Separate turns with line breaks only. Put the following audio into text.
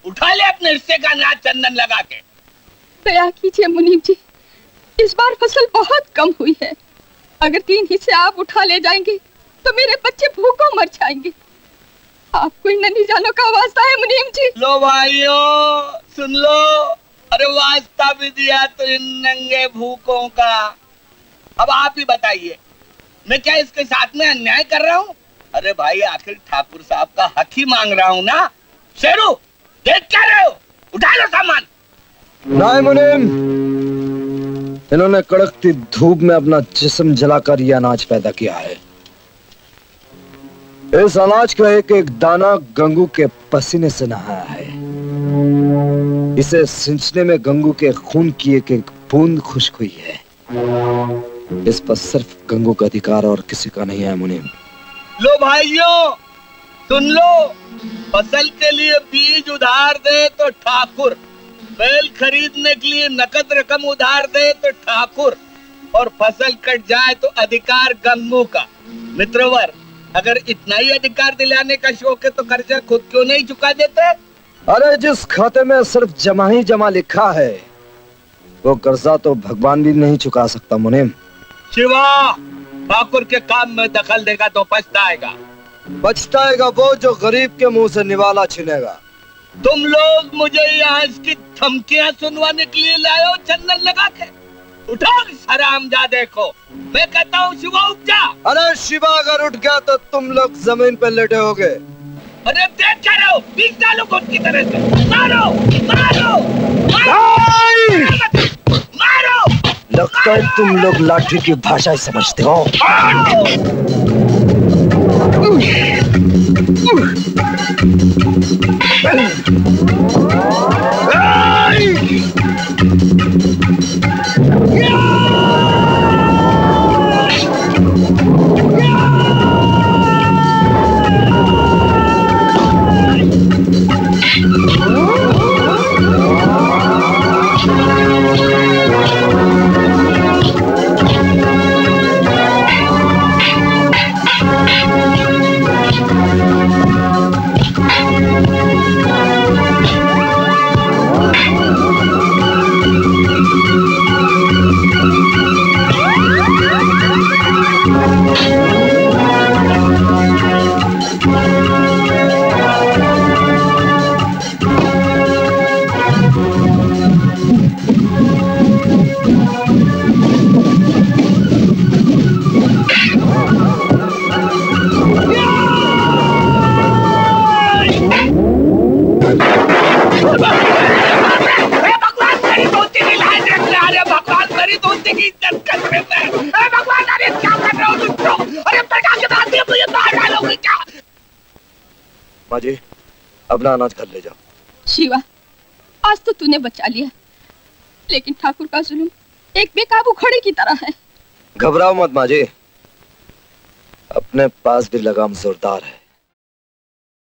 उठा ले अपने हिस्से का अनाज चंदन लगा के।
दया कीजिए मुनीम जी, इस बार फसल बहुत कम हुई है। अगर 3 हिस्से आप उठा ले जाएंगे तो मेरे बच्चे भूखों मर जाएंगे। आपको इन नन्ही जानों का वास्ता है मुनीम जी।
लो भाइयों सुन लो, अरे वास्ता भी दिया तो इन नंगे भूखों का। अब आप ही बताइए, मैं क्या इसके साथ में अन्याय कर रहा हूँ? अरे भाई आखिर ठाकुर साहब का हक ही मांग रहा हूँ ना। शेरू देख क्या रहे हो, उठा लो सामान।
नहीं मुनीम, इन्होंने कड़कती धूप में अपना जिस्म जलाकर यह अनाज पैदा किया है। इस अनाज का एक एक दाना गंगू के पसीने से नहाया है। इसे सिंचने में गंगू के खून की एक एक बूंद खुश्क हुई है। इस पर सिर्फ गंगू का अधिकार और किसी का नहीं है मुनीम।
लो भाइयों सुन लो, फसल के लिए बीज उधार दे तो ठाकुर, बैल खरीदने के लिए नकद रकम उधार दे तो ठाकुर, और फसल कट जाए तो अधिकार गंगू का। मित्रवर, अगर इतना ही अधिकार दिलाने का शौक है तो कर्जा खुद क्यों नहीं चुका देते?
अरे जिस खाते में सिर्फ जमा ही जमा लिखा है वो कर्जा तो भगवान भी नहीं चुका सकता मुनीम।
शिवा, ठाकुर के काम में दखल देगा तो पछताएगा।
पछताएगा वो जो गरीब के मुंह से निवाला छीनेगा।
तुम लोग मुझे यहाँ इसकी धमकियां सुनवाने के लिए लाए हो चंदन लगा के? उठाओ इस हरामजादे को, मैं कहता हूँ शिवा उठ जा।
अरे शिवा अगर उठ गया तो तुम लोग जमीन पे लेटे होगे।
अरे देख क्या रहे हो, बीच डालो खुद की तरह से। मारो मारो मारो मारो।
लगता है तुम लोग लाठी की भाषा ही समझते हो। माजी, अपना अनाज घर ले जाओ।
शिवा, आज तो तूने बचा लिया, लेकिन ठाकुर का जुल्म एक बेकाबू घोड़े की तरह है।
घबराओ मत माजी, अपने पास भी लगाम जोरदार है।